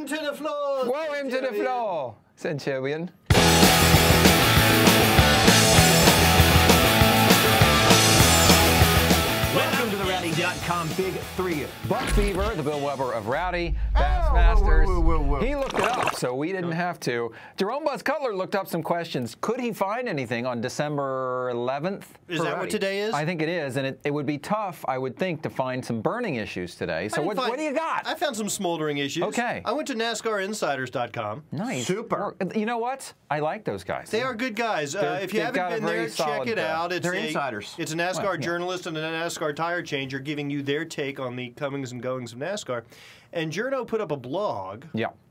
to the floor. Throw him to the floor, Centurion. Welcome to the Rowdy.com Big Three. Buck Beaver, the Bill Weber of Rowdy, Bassmasters. whoa. He looked it up, so we didn't have to. Jerome Buzz Cutler looked up some questions. Could he find anything on December 11th? Is that what today is? I think it is, and it would be tough, I would think, to find some burning issues today. So what do you got? I found some smoldering issues. Okay. I went to NASCARinsiders.com. Nice. Super. You know what? I like those guys. They are good guys. If you they've got haven't a been very there, check solid, it out. they're insiders. It's a NASCAR journalist and a NASCAR tire changer giving you their take on the comings and goings of NASCAR. And Journo put up a blog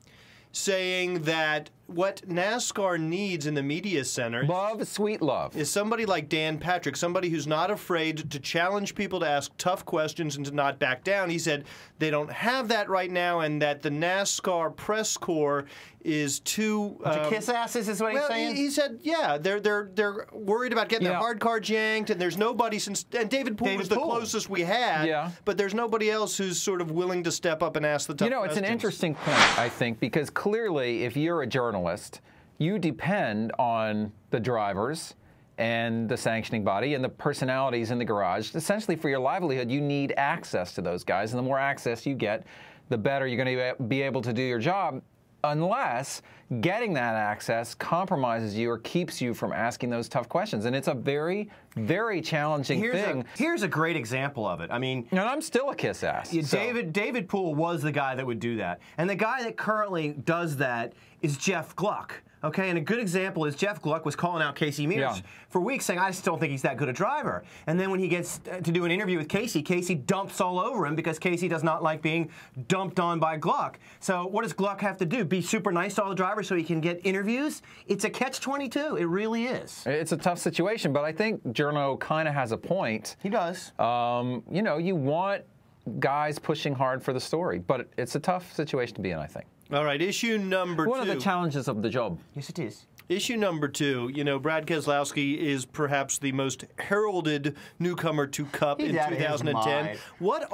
saying that what NASCAR needs in the media center Love, sweet love. is somebody like Dan Patrick, somebody who's not afraid to challenge people to ask tough questions and to not back down. He said they don't have that right now, and that the NASCAR press corps is too kiss asses is what he's saying? He said, yeah, they're worried about getting their hard cards yanked, and there's nobody and David Poole was the closest we had, but there's nobody else who's sort of willing to step up and ask the tough questions. It's an interesting point, I think, because clearly if you're a journalist, you depend on the drivers and the sanctioning body and the personalities in the garage. Essentially, for your livelihood, you need access to those guys, and the more access you get, the better you're going to be able to do your job, unless getting that access compromises you or keeps you from asking those tough questions. And it's a very, very challenging thing. Here's a great example of it. I mean, and I'm still a kiss ass. David Poole was the guy that would do that. And the guy that currently does that is Jeff Gluck. Okay, and a good example is Jeff Gluck was calling out Casey Mears for weeks, saying, I just don't think he's that good a driver. And then when he gets to do an interview with Casey, Casey dumps all over him because Casey does not like being dumped on by Gluck. So what does Gluck have to do? Be super nice to all the drivers so he can get interviews? It's a catch-22. It really is. It's a tough situation, but I think Journo kind of has a point. He does. You know, you want guys pushing hard for the story, but it's a tough situation to be in, I think. All right, issue number 2. One of the challenges of the job. Yes, it is. Issue number 2, you know, Brad Keselowski is perhaps the most heralded newcomer to Cup in 2010. What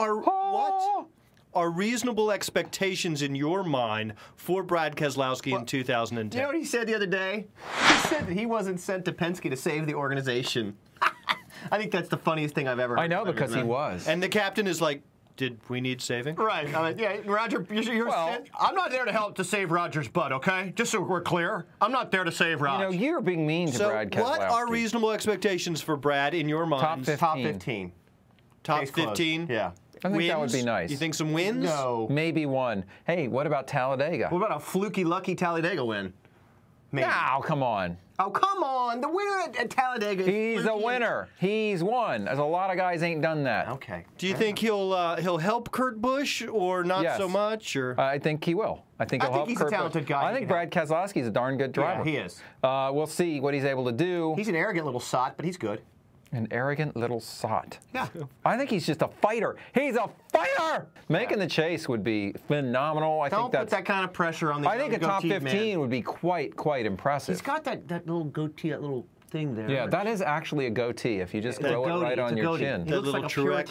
are reasonable expectations in your mind for Brad Keselowski in 2010? You know what he said the other day? He said that he wasn't sent to Penske to save the organization. I think that's the funniest thing I've ever heard. I know, because he was. And the captain is like, did we need saving? Right. Yeah, Roger, I'm not there to help to save Roger's butt, okay? Just so we're clear. I'm not there to save Roger. You know, you're being mean to Brad Keselowski. So what are reasonable expectations for Brad in your mind? Top 15. Top 15? Yeah. I think that would be nice. You think some wins? No. Maybe one. Hey, what about Talladega? What about a fluky, lucky Talladega win? Maybe. Now, come on. Oh, come on. The winner at Talladega is He's a winner. He's won. There's a lot of guys ain't done that. Okay. Do you think he'll help Kurt Busch or not so much? Or I think he will. I think he'll help he's Kurt a talented Busch. guy. I think Brad Keselowski is a darn good driver. Yeah, he is. We'll see what he's able to do. He's an arrogant little sot, but he's good. An arrogant little sot. Yeah. I think he's just a fighter. He's a fighter! Making the chase would be phenomenal. Don't put that kind of pressure on the I think a top 15 man. would be quite impressive. He's got that little goatee, that little thing there. Yeah, that is actually a goatee if you just grow it right on your chin. That little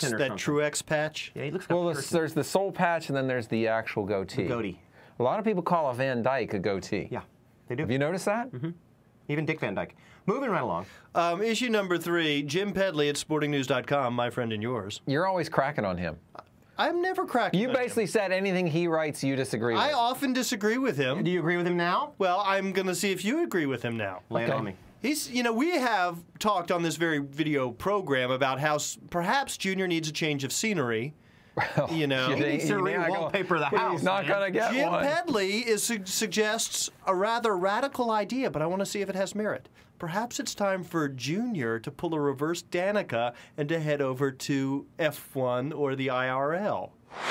Truex patch. Yeah, he looks like well, there's the soul patch and then there's the actual goatee. Goatee. A lot of people call a Van Dyke a goatee. Yeah, they do. Have you noticed that? Mm-hmm. Even Dick Van Dyke. Moving right along. Issue number 3, Jim Pedley at sportingnews.com, my friend and yours. You're always cracking on him. I'm never cracking on him. You basically said anything he writes you disagree with. I often disagree with him. Do you agree with him now? Well, I'm going to see if you agree with him now. Lay it on me. We have talked on this very video program about how perhaps Junior needs a change of scenery. Well, he needs to re-wallpaper the house. He's not going to get Jim one. Pedley suggests a rather radical idea, but I want to see if it has merit. Perhaps it's time for Junior to pull a reverse Danica and to head over to F1 or the IRL.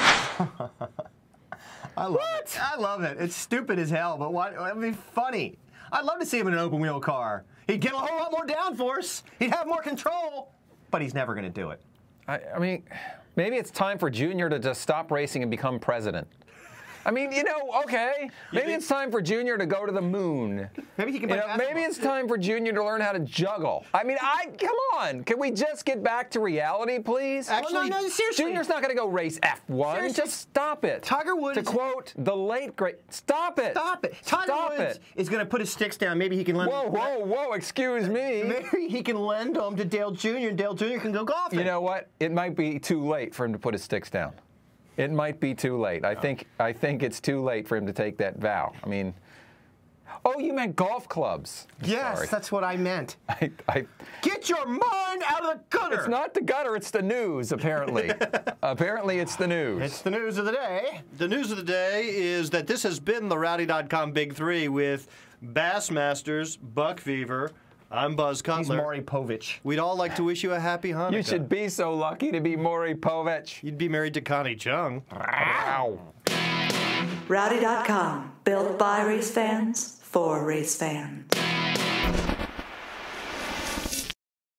I love it. I love it. It's stupid as hell, but it'd be funny. I'd love to see him in an open wheel car. He'd get a whole lot more downforce. He'd have more control, but he's never going to do it. I mean, maybe it's time for Junior to just stop racing and become president. I mean, okay. Maybe it's time for Junior to go to the moon. Maybe he can play basketball. Maybe it's time for Junior to learn how to juggle. I mean, come on. Can we just get back to reality, please? Actually, no, seriously. Junior's not going to go race F1. Seriously. Just stop it. Tiger Woods. To quote the late great, stop it. Stop it. Tiger Woods is going to put his sticks down. Maybe he can lend. Whoa! Excuse me. Maybe he can lend them to Dale Jr. and Dale Jr. can go golfing. You know what? It might be too late for him to put his sticks down. It might be too late. I think it's too late for him to take that vow. I mean, oh, you meant golf clubs. Yes, sorry. That's what I meant. Get your mind out of the gutter. It's not the gutter. It's the news. Apparently, apparently it's the news. It's the news of the day. The news of the day is that this has been the Rowdy.com Big Three with Bassmasters, Buck Fever. I'm Buzz Cutler. He's Maury Povich. We'd all like to wish you a happy Hanukkah. You should be so lucky to be Maury Povich. You'd be married to Connie Chung. Wow. Rowdy.com, built by race fans for race fans.